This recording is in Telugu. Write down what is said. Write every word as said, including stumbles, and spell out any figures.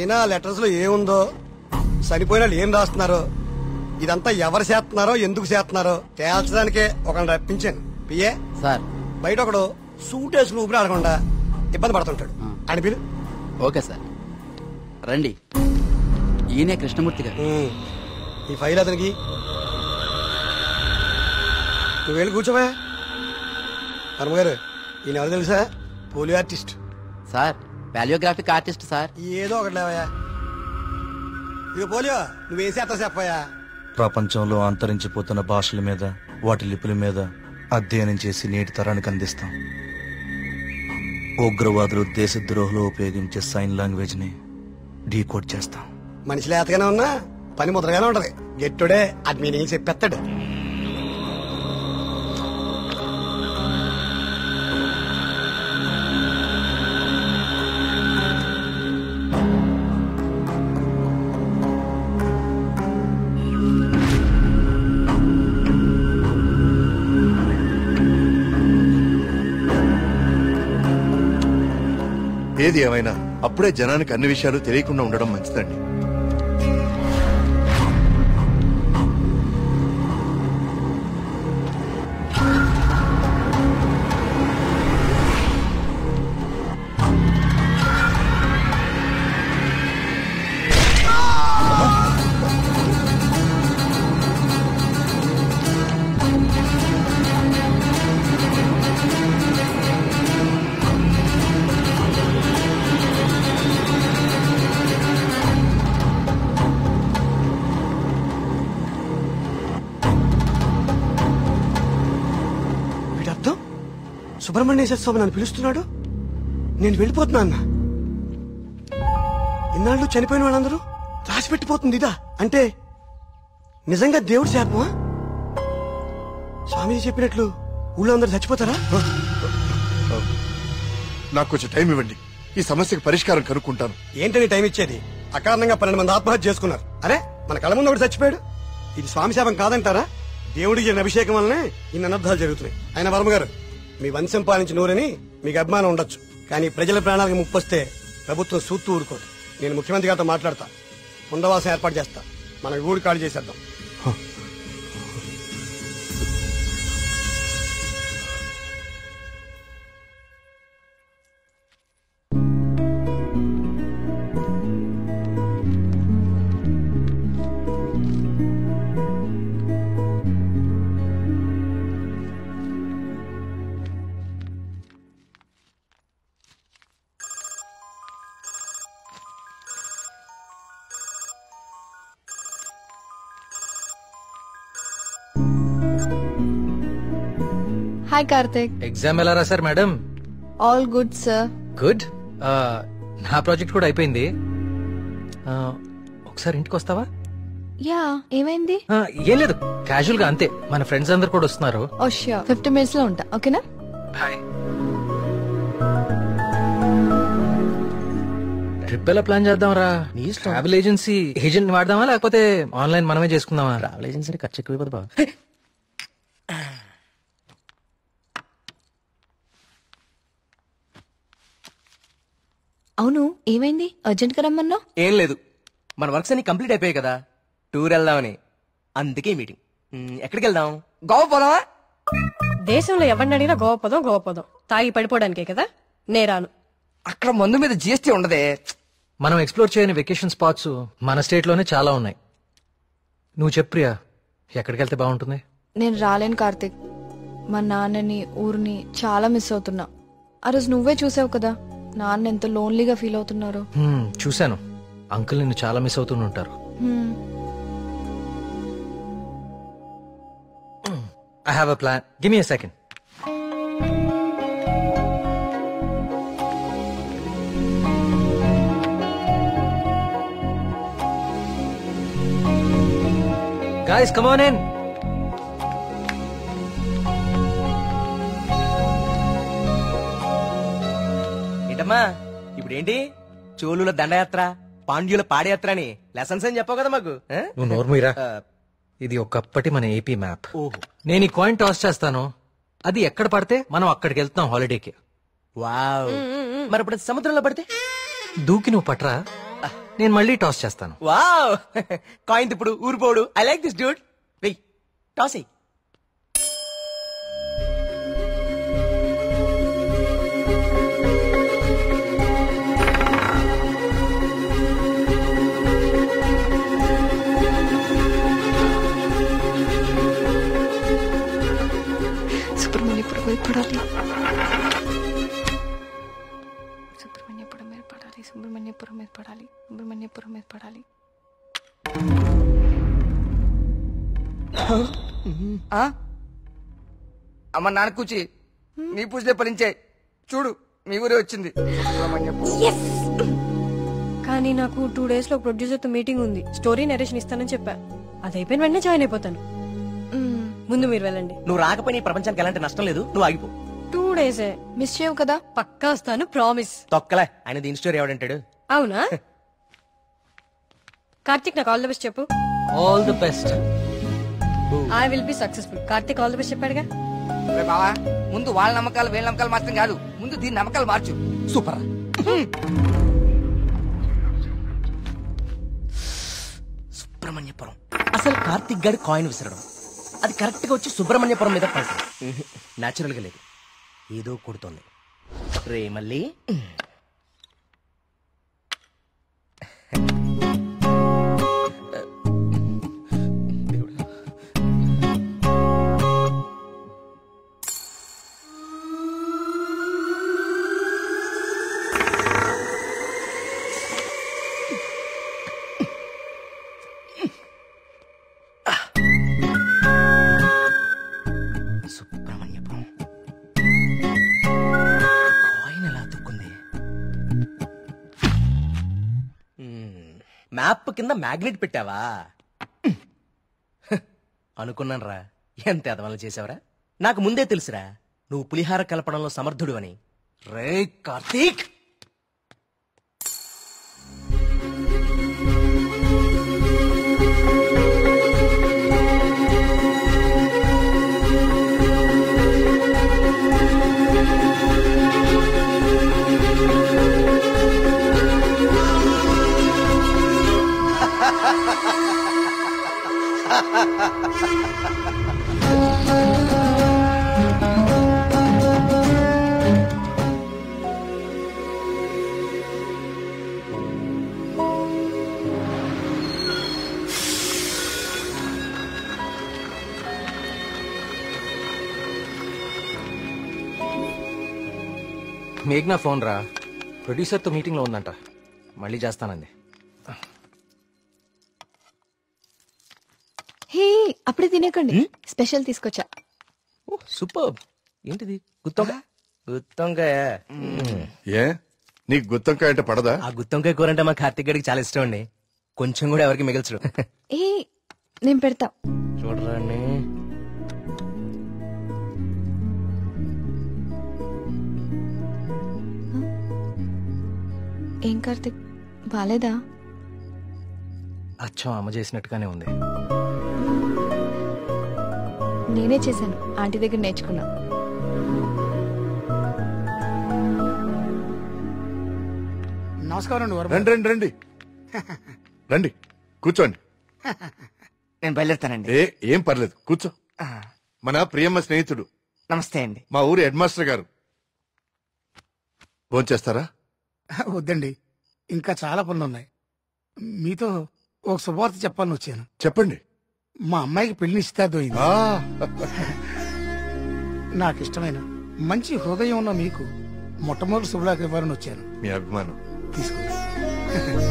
అయినా లెటర్స్ లో ఏముందో, చనిపోయిన వాళ్ళు ఏం రాస్తున్నారో, ఇదంతా ఎవరు చేస్తున్నారో ఎందుకు చేస్తున్నారో తేల్చడానికే ఒకరిని రప్పించాను. పిఏ సార్, బయట ఒకడు సూట్ వేసుకుని ఊపిరి ఆడకుండా ఇబ్బంది పడుతుంటాడు. అని పిలు. Okay sir. రండి, ఈయనే కృష్ణమూర్తి గారు. ఈ ఫైల్ అతనికి. నువ్వు వెళ్ళి కూర్చోవా. వర్మ గారు, ఈయన ఎవరు తెలుసా? Polio artist sir. Paleographic artist sir. ఏదో ఒకటి లేవయా. ఇక పోలియో నువ్వేం చేస్తా చెప్పయా. ప్రపంచంలో అంతరించిపోతున్న భాషల మీద, వాటి లిపుల మీద అధ్యయనం చేసి నేటి తరానికి అందిస్తాం. ఉగ్రవాదులు, దేశద్రోహులు ఉపయోగించే సైన్ లాంగ్వేజ్ ని డీకోడ్ చేస్తాం. మనిషి లేతగానే ఉన్నా పని ముద్రగానే ఉంటది. గెట్టుడే అది మీనింగ్ చెప్పేస్తాడు. ఏది ఏమైనా అప్పుడే జనానికి అన్ని విషయాలు తెలియకుండా ఉండడం మంచిదండి. సుబ్రహ్మణ్యేశ్వర స్వామి నన్ను పిలుస్తున్నాడు. నేను వెళ్ళిపోతున్నా అన్న. ఇన్నాళ్ళు చనిపోయిన వాళ్ళందరూ రాసి పెట్టిపోతుంది ఇదా అంటే నిజంగా దేవుడి శాపమా? స్వామి చెప్పినట్లు ఊళ్ళో అందరూ చచ్చిపోతారా? నాకు కొంచెం టైం ఇవ్వండి, ఈ సమస్యకు పరిష్కారం కనుక్కుంటాను. ఏంటని టైం ఇచ్చేది? అకారణంగా పన్నెండు మంది ఆత్మహత్య చేసుకున్నారు. అరే, మన కళ్ళ ముందు ఒకటి చచ్చిపోయాడు. ఇది స్వామి శాపం కాదంటారా? దేవుడికి జరిగిన అభిషేకం వల్లనే ఇన్ని అనర్థాలు జరుగుతున్నాయి. ఆయన వర్మ గారు, మీ వంశం పాలించి నూరని మీకు అభిమానం ఉండొచ్చు, కానీ ప్రజల ప్రాణాలకు ముప్పొస్తే ప్రభుత్వం సూత్తూ ఊరుకోదు. నేను ముఖ్యమంత్రి గారితో మాట్లాడతా, పునరావాసం ఏర్పాటు చేస్తా. మనకు ఊడి ఖాళీ చేసేద్దాం. హాయ్ కార్తిక్. ఎగ్జామ్ ఎలా రాశారు madam? All good sir. Good. నా ప్రాజెక్ట్ కూడా అయిపోయింది. ఒకసారి ఇంటికి వస్తావా? యా, ఏమైంది? ఏం లేదు, క్యాజువల్ గా అంతే. మన ఫ్రెండ్స్ అందరు కూడా వస్తున్నారు. ఓ ష్యూర్, ఫిఫ్టీ మినిట్స్ లో ఉంటా. ఓకేనా? బాయ్. ట్రిప్ ఎలా ప్లాన్ చేద్దాం రా? ట్రావెల్ ఏజెన్సీ ఏజెంట్ వాడదామా, లేకపోతే ఆన్లైన్ మనమే చేసుకుందామా? ట్రావెల్ ఏజెన్సీ ఖర్చు ఎక్కువ బాబు. అవును, ఏమైంది? అర్జెంట్ గా రమ్మన్నా? ఏం లేదు, మన వర్క్స్ అన్ని కంప్లీట్ అయిపోయాయి కదా, టూర్ వెళ్దామని. అందుకే మీటింగ్. ఎక్కడికి వెళ్దాం? గోవా పోదామా? దేశంలో ఎవరిని అడిగినా గోవా పోదాం గోవా పోదాం తాగి పడిపోవడానికే కదా. నేరాను. అక్కడ మందు మీద జిఎస్టీ ఉండదే. మనం ఎక్స్ప్లోర్ చేయని వెకేషన్ స్పాట్స్ మన స్టేట్ లోనే చాలా ఉన్నాయి. నువ్వు చెప్పు ప్రియా, ఎక్కడికి వెళ్తే బాగుంటుంది? నేను రాలేను కార్తిక్. మా నాన్నని, ఊరిని చాలా మిస్ అవుతున్నా. ఆ రోజు నువ్వే చూసావు కదా నాన్న ఎంత లోన్లీగా ఫీల్ అవుతున్నారు. చూశాను. అంకుల్ నిన్ను చాలా మిస్ అవుతూనే ఉంటారు. I have a plan. Give me a second. Guys, come on in. ఏంటమ్మా ఇప్పుడేంటి? చోళుల దండయాత్ర, పాండ్యుల పాదయాత్ర అని లెసన్స్ అని చెప్పావు కదా మాకు. నువ్వు నోర్మీరా. ఇది ఒకప్పటి మన ఏపీ మ్యాప్. నేను ఈ కాయిన్ టాస్ చేస్తాను, అది ఎక్కడ పడితే మనం అక్కడికి వెళ్తాం హాలిడేకి. వావ్. మరి ఇప్పుడు సముద్రంలో పడితే? దూకి నువ్వు పట్రా. నేను మళ్ళీ టాస్ చేస్తాను. వావ్ కాయిన్ ఇప్పుడు ఊరిపోడు. I like this dude. వెయ్ టాస్ అయ్యి. సుబ్రహ్మణ్యపురం మీద పడాలి సుబ్రహ్మణ్యపురం మీద పడాలి సుబ్రహ్మణ్యపురం మీద పడాలి సుబ్రహ్మణ్యపురం మీద పడాలి. అమ్మ నాన్న కూచి నీ పూజలే ఫలించే. చూడు మీ ఊరే వచ్చింది. కానీ నాకు టూ డేస్ లో ప్రొడ్యూసర్ తో మీటింగ్ ఉంది. స్టోరీ నరేషన్ ఇస్తానని చెప్పా. అది అయిపోయిన వెంటనే జాయిన్ అయిపోతాను. ముందు మీరు వెళ్ళండి. నువ్వు రాకపోయినా ఈ ప్రపంచానికి ఎలాంటి నష్టం లేదు. నువ్వు ఆగిపో. టూ డేసే మిస్ చేయవు కదా? పక్కా వస్తాను, ప్రామిస్. తొక్కలే ఆయన దీని స్టోరీ ఎవడంటాడు. అవునా? కార్తిక్ నాకు ఆల్ ద బెస్ట్ చెప్పు. All the best. I will be successful. Karthik all the best చెప్పాడుగా. బావా ముందు వాళ్ళ నమ్మకాలు వీళ్ళ నమ్మకాలు మాత్రం కాదు, ముందు దీని నమ్మకాలు మార్చు. సూపర్. సుబ్రహ్మణ్యపురం. అసలు కార్తిక్ గారి కాయిన్ విసరడం అది కరెక్ట్ గా వచ్చి సుబ్రహ్మణ్యపురం మీద పడుతుంది. నాచురల్ గా లేదు, ఏదో కొడుతోంది. రే మళ్ళీ సుబ్రహ్మణ్యపురం కాయిన్ ఎలా తుక్కుంది? మ్యాప్ కింద మ్యాగ్నెట్ పెట్టావా? అనుకున్నాను రా. ఎంత ఎదవలు చేసావరా. నాకు ముందే తెలుసురా నువ్వు పులిహార కలపడంలో సమర్థుడు అని. రే కార్తీక్, మేఘ్నా ఫోన్ రా. ప్రొడ్యూసర్ తో మీటింగ్ లో ఉందంట, మళ్ళీ చేస్తానంది. హే అప్పుడే తినేకండి, స్పెషల్ తీసుకొచ్చా. Oh super. ఏంటిది? గుత్తొంకాయ. గుత్తొంకాయ. ఏ నీకు గుత్తొంకాయ అంటే పడదా? ఆ గుత్తొంకాయ కూర అంటే మా కార్తీక్ గారికి చాలా ఇష్టం అండి. కొంచెం కూడా ఎవరికి మిగల్చడు. ఏ నేను పెడతా. చూడరాండి. ఏం కార్తిక్ బాలేదా? అచ్చం అమ్మ చేసినట్టుగానే ఉంది. నేనే చేశాను, ఆంటీ దగ్గర నేర్చుకున్నా. నమస్కారం. రండి రండి రండి రండి కూర్చోండి. నేను బయలుదేరుతానండి. ఏ ఏం పర్లేదు కూర్చో. మన ప్రియమ్మ స్నేహితుడు. నమస్తే అండి. మా ఊరి హెడ్ మాస్టర్ గారు. భోంచేస్తారా? వద్దండి, ఇంకా చాలా పనులు ఉన్నాయి. మీతో ఒక శుభవార్త చెప్పాలని వచ్చాను. చెప్పండి. మా అమ్మాయికి పెళ్లి నిశ్చితార్థమైంది. ఆ, నాకు ఇష్టమైన మంచి హృదయం ఉన్న మీకు మొట్టమొదటి శుభలాకి ఇవ్వాలని వచ్చాను. మీ అభిమానం తీసుకోండి.